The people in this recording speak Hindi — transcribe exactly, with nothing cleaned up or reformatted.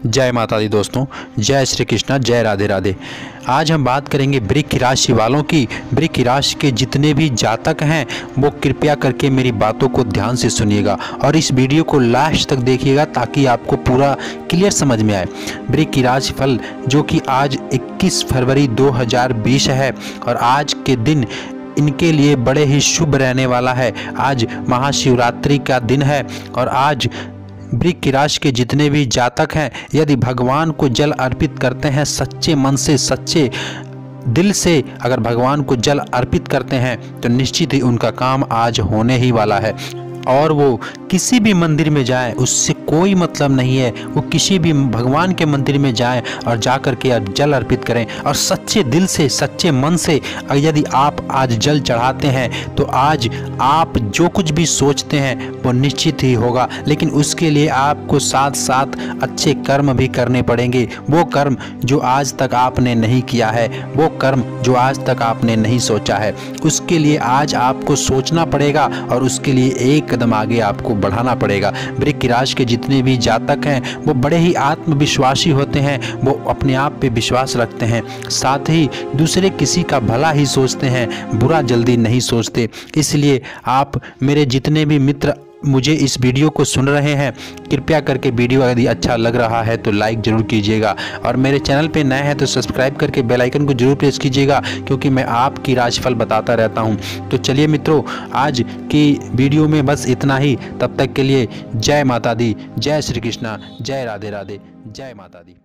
जय माता दी दोस्तों, जय श्री कृष्णा, जय राधे राधे। आज हम बात करेंगे वृश्चिक राशि वालों की। वृश्चिक राशि के जितने भी जातक हैं वो कृपया करके मेरी बातों को ध्यान से सुनिएगा और इस वीडियो को लास्ट तक देखिएगा ताकि आपको पूरा क्लियर समझ में आए। वृश्चिक राशि फल जो कि आज इक्कीस फरवरी दो हज़ार बीस है और आज के दिन इनके लिए बड़े ही शुभ रहने वाला है। आज महाशिवरात्रि का दिन है और आज वृश्चिक राशि के जितने भी जातक हैं यदि भगवान को जल अर्पित करते हैं, सच्चे मन से सच्चे दिल से अगर भगवान को जल अर्पित करते हैं तो निश्चित ही उनका काम आज होने ही वाला है। और वो किसी भी मंदिर में जाएं उससे कोई मतलब नहीं है, वो किसी भी भगवान के मंदिर में जाएं और जा कर के जल अर्पित करें और सच्चे दिल से सच्चे मन से यदि आप आज जल चढ़ाते हैं तो आज आप जो कुछ भी सोचते हैं वो निश्चित ही होगा। लेकिन उसके लिए आपको साथ साथ अच्छे कर्म भी करने पड़ेंगे। वो कर्म जो आज तक आपने नहीं किया है, वो कर्म जो आज तक आपने नहीं सोचा है, उसके लिए आज आपको सोचना पड़ेगा और उसके लिए एक कदम आगे आपको बढ़ाना पड़ेगा। वृश्चिक राशि के जितने भी जातक हैं वो बड़े ही आत्मविश्वासी होते हैं, वो अपने आप पे विश्वास रखते हैं, साथ ही दूसरे किसी का भला ही सोचते हैं, बुरा जल्दी नहीं सोचते। इसलिए आप मेरे जितने भी मित्र मुझे इस वीडियो को सुन रहे हैं, कृपया करके वीडियो यदि अच्छा लग रहा है तो लाइक ज़रूर कीजिएगा और मेरे चैनल पे नए हैं तो सब्सक्राइब करके बेल आइकन को जरूर प्रेस कीजिएगा क्योंकि मैं आपकी राशिफल बताता रहता हूं। तो चलिए मित्रों, आज की वीडियो में बस इतना ही। तब तक के लिए जय माता दी, जय श्री कृष्णा, जय राधे राधे, जय माता दी।